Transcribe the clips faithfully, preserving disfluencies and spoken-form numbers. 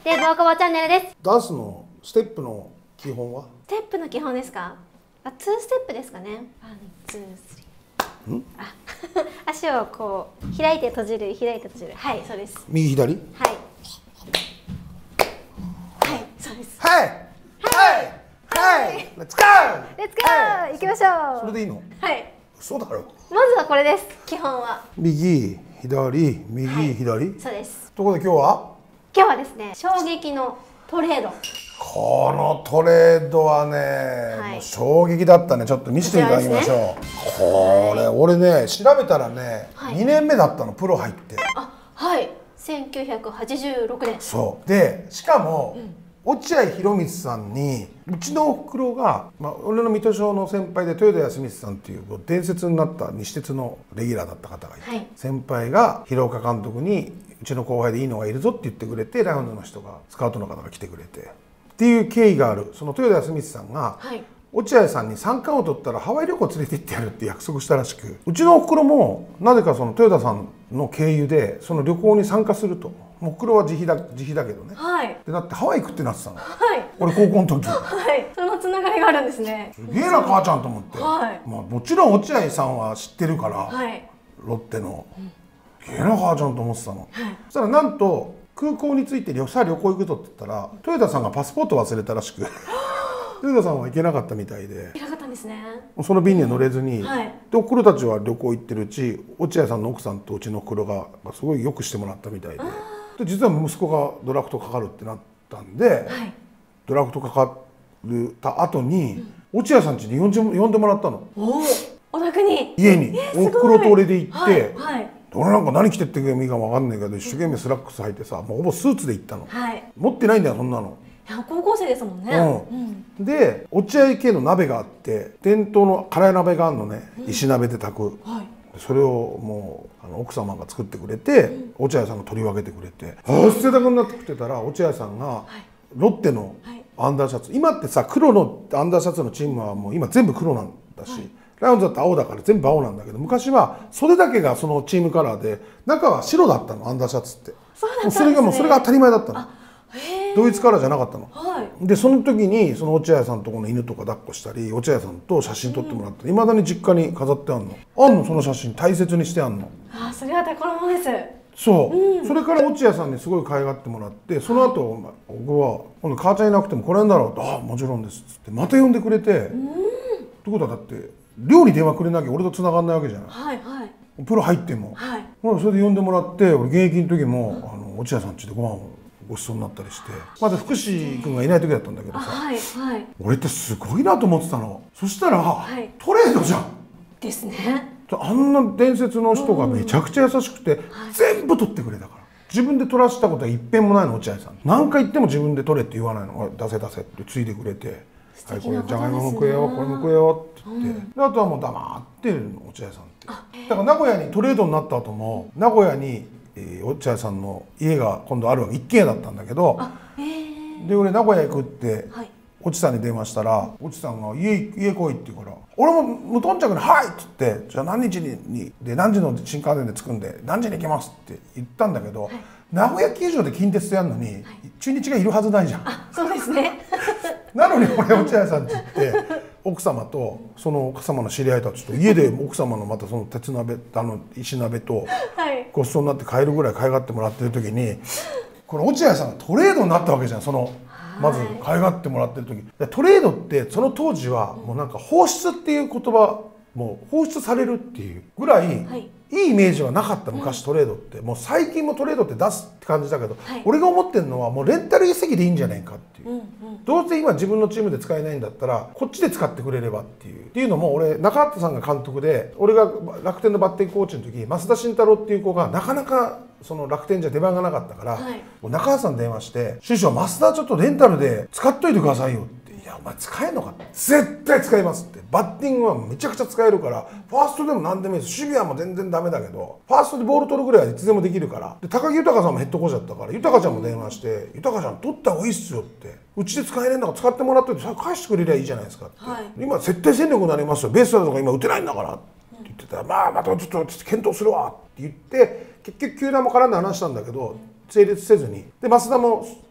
デーブ若葉チャンネルです。 ダンスのステップの基本は？ ステップの基本ですか？あ、ツーステップですかね。ワン、ツー、スリー。ん？あ、足をこう開いて閉じる、開いて閉じる。はい、そうです。 右左？ はい。はい、そうです。 はい。はい。はい。レッツゴー。 レッツゴー。行きましょう。 それでいいの？ はい。 そうだろ。 まずはこれです。基本は。 右、左、右、はい、左。 そうです。 ところで今日は？ 今日はですね、衝撃のトレード。 このトレードはね、はい、もう衝撃だったね。ちょっと見せていただきましょう。ね、これ、はい、俺ね調べたらね、はい、にねんめだったの、プロ入って。 あ、はい。せんきゅうひゃくはちじゅうろくねん。 そうで、しかも、うん、落合博満さんにうちのおふくろが、まあ、俺の水戸商の先輩で豊田康光さんっていう伝説になった西鉄のレギュラーだった方がいて、はい、先輩が廣岡監督にうちの後輩でいいのがいるぞって言ってくれて、ラウンドの人がスカウトの方が来てくれてっていう経緯がある。その豊田康光さんが、はい、落合さんに三冠を取ったらハワイ旅行連れて行ってやるって約束したらしく、うちのおふくろもなぜかその豊田さんの経由でその旅行に参加すると。おふくろは自費だ自費だけどね。はい。でだってハワイ行くってなってたの。はい。俺高校の時。 はい。そのつながりがあるんですね。 すげえな母ちゃんと思って。はい。まあもちろん落合さんは知ってるから。はい。ロッテの。すげえな母ちゃんと思ってたの。はい。そしたらなんと空港に着いてさあ旅行行くぞって言ったら豊田さんがパスポート忘れたらしく。豊田さんは行けなかったみたいで。 行けなかったんですね。 その便には乗れずに、はい、でおふくろたちは旅行行ってるうち、落合さんの奥さんとうちのおふくろがすごいよくしてもらったみたいで。で実は息子がドラフトかかるってなったんで、はい、ドラフトかかるた後に、うん、落合さん家に呼んで呼んでもらったの。おお宅に家におふくろと俺で行って、はいはい、俺なんか何着てってくればいいか分かんないけど一生懸命スラックス履いてさ、もうほぼスーツで行ったの、はい、持ってないんだよそんなの。 高校生ですもんね。 うんうん、で落合家の鍋があって伝統の辛い鍋があるのね、うん、石鍋で炊く、はい、それをもうあの奥様が作ってくれて、うん、落合さんが取り分けてくれて、ああ捨てたくなって食ってたら落合さんが、はい、ロッテのアンダーシャツ、今ってさ黒のアンダーシャツのチームはもう今全部黒なんだし、はい、ライオンズだって青だから全部青なんだけど、昔は袖だけがそのチームカラーで中は白だったの、アンダーシャツって。それがもうそれが当たり前だったの。同一カラーじゃなかったの。はい、でその時にその落合さんとこの犬とか抱っこしたり、落合さんと写真撮ってもらって、いまだに実家に飾ってあんの。あんのその写真、大切にしてあんの。 ああ、それは宝物です。 そう、うん、それから落合さんにすごい可愛がってもらって、その後、はい、僕は今度母ちゃんいなくても来れんだろうと、ああもちろんですっつってまた呼んでくれて、うん、ってことはだって寮に電話くれなきゃ俺と繋がんないわけじゃない。はいはい、プロ入っても、はい、それで呼んでもらって、俺現役の時も、うん、あの落合さん家でご飯をごちそうになったりして、まだ福士君がいない時だったんだけどさ、はいはい、俺ってすごいなと思ってたの。そしたら、はい、トレードじゃんですね。 あんな伝説の人がめちゃくちゃ優しくて、うん、全部取ってくれたから。自分で取らせたことは一遍もないの。落合さん何回言っても自分で取れって言わないの。出せ出せってついてくれて、はい、これじゃがいもも食えよ、これも食えよって言って、うん、であとはもう黙ってるの落合さんって。だから名古屋にトレードになった後も名古屋にえー、落合さんの家が今度あるわけ、一軒家だったんだけど、で俺名古屋行くって、はい、越智さんに電話したら越智さんが家「家来い」って言うから俺も無頓着に「はい」っつって「じゃあ何日にで何時の新幹線で着くんで何時に行きます」って言ったんだけど、はい、名古屋球場で近鉄でやるのに、はい、中日がいるはずないじゃん。 あ、そうですねなのに俺落合さんって言って奥様とその奥様の知り合いたちと家で奥様のまたその鉄鍋あの石鍋とごちそうになって帰るぐらい可愛がってもらってる時に、これ落合さんがトレードになったわけじゃん。そのまず可愛がってもらってる時、トレードってその当時はもうなんか放出っていう言葉、もう放出されるっていうぐらい、はい、いいイメージはなかった。昔トレードって、もう最近もトレードって出すって感じだけど、はい、俺が思ってるのはもうレンタル移籍でいいんじゃないかっていう、うんうん、どうせ今自分のチームで使えないんだったらこっちで使ってくれればっていうっていうのも、俺中畑さんが監督で俺が楽天のバッティングコーチの時、増田慎太郎っていう子がなかなかその楽天じゃ出番がなかったから、はい、中畑さんに電話して「師匠増田ちょっとレンタルで使っといてくださいよ」って。いやお前使えんのか、絶対使いますって。バッティングはめちゃくちゃ使えるから、ファーストでも何でもいいです、守備はもう全然ダメだけどファーストでボール取るぐらいはいつでもできるから。で高木豊さんもヘッドコーチだったから、豊ちゃんも電話して「豊ちゃん取った方がいいっすよ」って、うちで使えねえんだから使ってもらっといて返してくれりゃいいじゃないですかって、はい、今絶対戦力になりますよ、ベースだとか今打てないんだからって言ってたら、まあまたちょっと検討するわって言って、結局球団も絡んで話したんだけど成立せずに、で増田も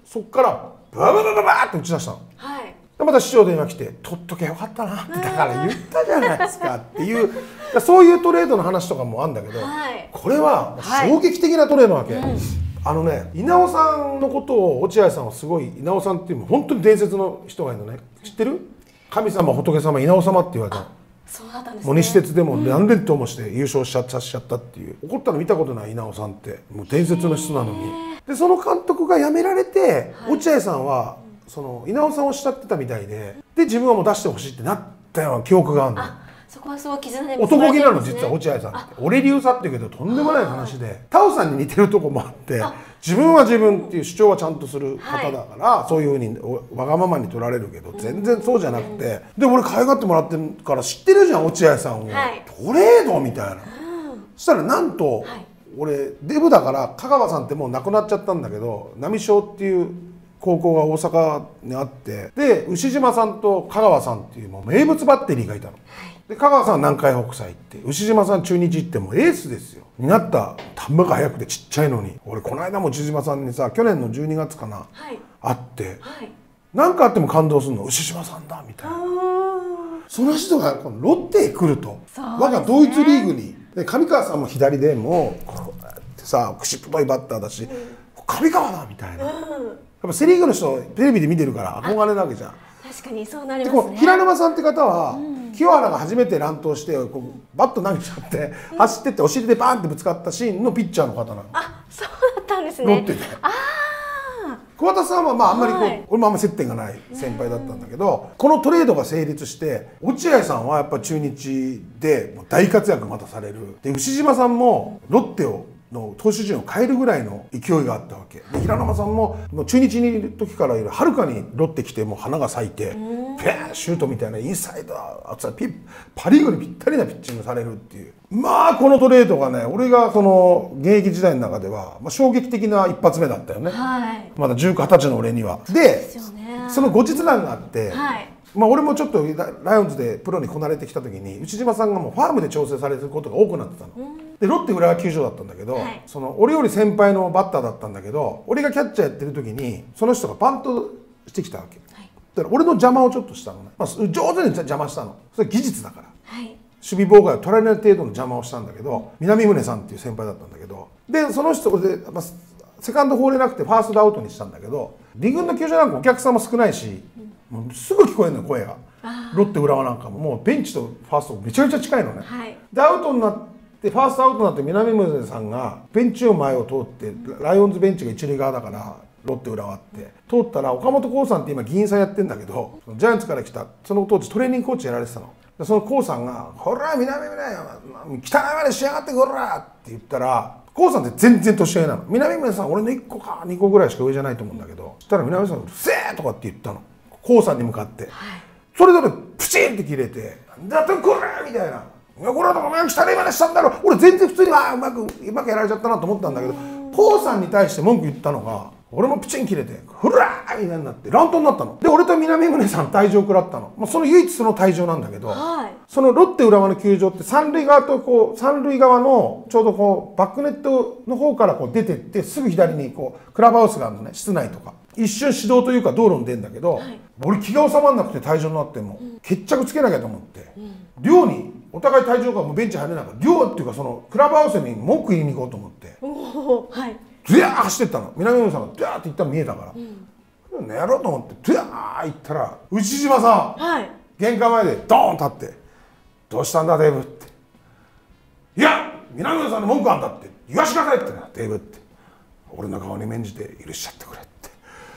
そっからバババババーって打ち出したの。 はい、 でまた師匠電話来て「取っとけよかったな」ってだから言ったじゃないですかっていうそういうトレードの話とかもあるんだけど、はい、これは衝撃的なトレードなわけ。はい、うん、あのね、稲尾さんのことを落合さんはすごい、稲尾さんっていう本当に伝説の人がいるのね。知ってる？神様仏様稲尾様って言われたの。 そうだったんですね。 もう西鉄でも何連投もして優勝しちゃさせちゃったっていう、怒ったの見たことない稲尾さんってもう伝説の人なのに。でその監督が辞められて、はい、落合さんはその稲尾さんを慕ってたみたいで、で自分はもう出してほしいってなったような記憶があるの。 そこはすごい絆で男気なの実は落合さんって。俺流さって言うけどとんでもない話で、タオさんに似てるとこもあって、自分は自分っていう主張はちゃんとする方だから、はい、そういうふうにわがままに取られるけど全然そうじゃなくて、うん、で俺可愛がってもらってるから知ってるじゃん落合さんを、はい、トレードみたいな、うん、そしたらなんと、はい、俺デブだから香川さんってもう亡くなっちゃったんだけど、波小っていう高校が大阪にあって、で牛島さんと香川さんっていうもう名物バッテリーがいたの。はい、で香川さんは南海北斎行って牛島さん中日行ってもエースですよ。になった球が速くてちっちゃいのに、俺この間も牛島さんにさ去年のじゅうにがつかな、はい、会って何、はい、かあっても感動するの牛島さんだみたいな。その人がこのロッテへ来ると、ね、我がドイツリーグにで上川さんも左でもうこうやってさ口太いバッターだし、うん、上川だみたいな、うん、やっぱセ・リーグの人テレビで見てるから憧れなわけじゃん。 確かにそうなりますね。 平沼さんって方は、うん、清原が初めて乱闘してこうバット投げちゃって、うん、走ってってお尻でバーンってぶつかったシーンのピッチャーの方なの。 あ、そうだったんですね。 ロッテで。ああ。桑田さんはまああんまりこう、はい、俺もあんま接点がない先輩だったんだけど、このトレードが成立して落合さんはやっぱ中日で大活躍またされる。で牛島さんもロッテをの投手陣を変えるぐらいの勢いがあったわけで、平沼さんももう中日にいる時からはるかにロッテ来てもう花が咲いてペーンシュートみたいなインサイドあとピパ・リーグにぴったりなピッチングされるっていう、まあこのトレードがね俺がその現役時代の中では、まあ、衝撃的な一発目だったよね、はい、まだじゅうきゅう、はたちの俺には。でその後日談があって、はい、まあ俺もちょっとライオンズでプロにこなれてきた時に内島さんがもうファームで調整されてることが多くなってたの。でロッテ浦和球場だったんだけど、はい、その俺より先輩のバッターだったんだけど、俺がキャッチャーやってる時にその人がバントしてきたわけ、はい、だから俺の邪魔をちょっとしたのね、まあ、上手に邪魔したの。それ技術だから、はい、守備妨害を取られない程度の邪魔をしたんだけど、南宗さんっていう先輩だったんだけど、でその人で、まあ、セカンド放れなくてファーストでアウトにしたんだけど、二軍の球場なんかお客さんも少ないし、うん、もうすぐ聞こえるのよ声が。ロッテ浦和なんかももうベンチとファーストめちゃめちゃ近いのね、はい、でアウトになってファーストアウトになって南宗さんがベンチの前を通ってライオンズベンチが一塁側だからロッテ浦和って通ったら、岡本浩さんって今議員さんやってんだけどジャイアンツから来たその当時トレーニングコーチやられてたの。でその浩さんが「ほら南宗汚いまでしやがってこら!」って言ったら、浩さんって全然年上なの。南宗さん俺のいっこかにこぐらいしか上じゃないと思うんだけど、そしたら南宗さんが「うるせえ!」とかって言ったの浩さんに向かって。はい、それぞれプチンって切れて「なんだってこれ!」みたいな「いやこれはお前が汚いまでしたんだろ」俺全然普通にああうまくうまくやられちゃったなと思ったんだけど、コウさんに対して文句言ったのが俺もプチン切れて「ふらー!」みたいになって乱闘になったの。で俺と南宗さん退場食らったの、まあ、その唯一その退場なんだけど、はい、そのロッテ浦和の球場って三塁側とこう三塁側のちょうどこうバックネットの方からこう出てってすぐ左にこうクラブハウスがあるのね、室内とか。一瞬指導というか道路に出るんだけど、はい、俺気が収まらなくて退場になっても、うん、決着つけなきゃと思って、うん、寮にお互い退場からもうベンチ入れないから寮っていうかそのクラブハウスに文句言いに行こうと思ってずやー走ってったの。南野さんがずやーって行ったの見えたから、うん、やろうと思ってずやー行ったら内島さん、はい、玄関前でドーン立って「どうしたんだデーブ」って「いや南野さんの文句あんだって言わしてください」ってなデーブって俺の顔に免じて許しちゃってくれって。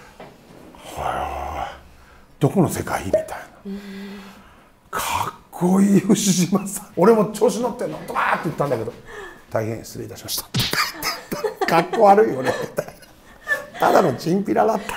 はあ、どこの世界みたいな。かっこいい牛島さん。俺も調子乗ってんのドバーって言ったんだけど大変失礼いたしましたかっこ悪いよねみたいな。ただのチンピラだった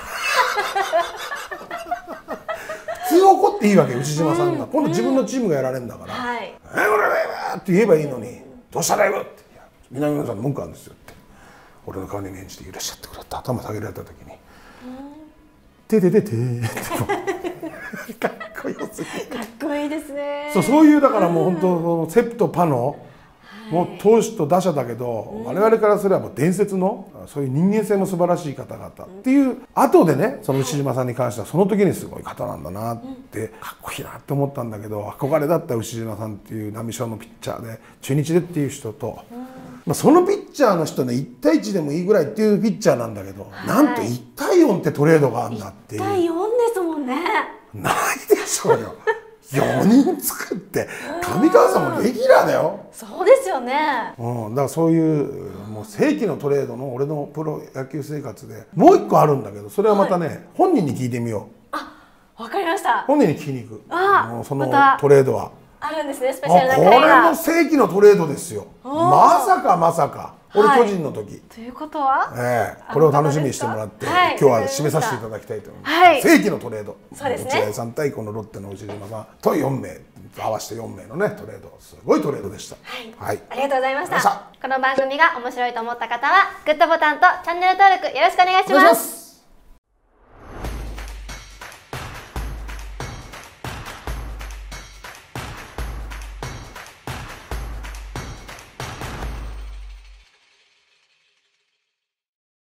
普通怒っていいわけ牛島さんが、うん、今度自分のチームがやられるんだから「はい、えー、俺は!」って言えばいいのに「どうしただよ!」って「南野さんの文句あるんですよ」って俺の顔に免じて許しちゃってくれって頭下げられた時に「てててて」かっこよすぎる。 かっこいいですね。 そうそういうだからもう本当セプとパのもう投手と打者だけど、我々からすればもう伝説のそういう人間性も素晴らしい方々っていう、後でねその牛島さんに関してはその時にすごい方なんだなってかっこいいなって思ったんだけど、憧れだった牛島さんっていう波賞のピッチャーで中日でっていう人と、まあそのピッチャーの人ねいち対いちでもいいぐらいっていうピッチャーなんだけど、なんといち対よんってトレードがあるんだっていう。 いち対よんですもんね。 ないでしょうよ。よにん作って上川さんもレギュラーだよ。 そうですよね。 うん、だからそういうもう世紀のトレードの俺のプロ野球生活でもう一個あるんだけど、それはまたね、はい、本人に聞いてみよう。 あ、わかりました。 本人に聞きに行く。 あ、 そのトレードはあるんですね、スペシャルな回が。これも世紀のトレードですよ。まさかまさか。俺巨人の時、 ということは、 ええ、これを楽しみにしてもらって、今日は締めさせていただきたいと思います。世紀のトレード、落合さん対このロッテの牛島さんとよんめい合わせてよんめいのねトレード、すごいトレードでした。 はい、ありがとうございました。この番組が面白いと思った方はグッドボタンとチャンネル登録よろしくお願いします。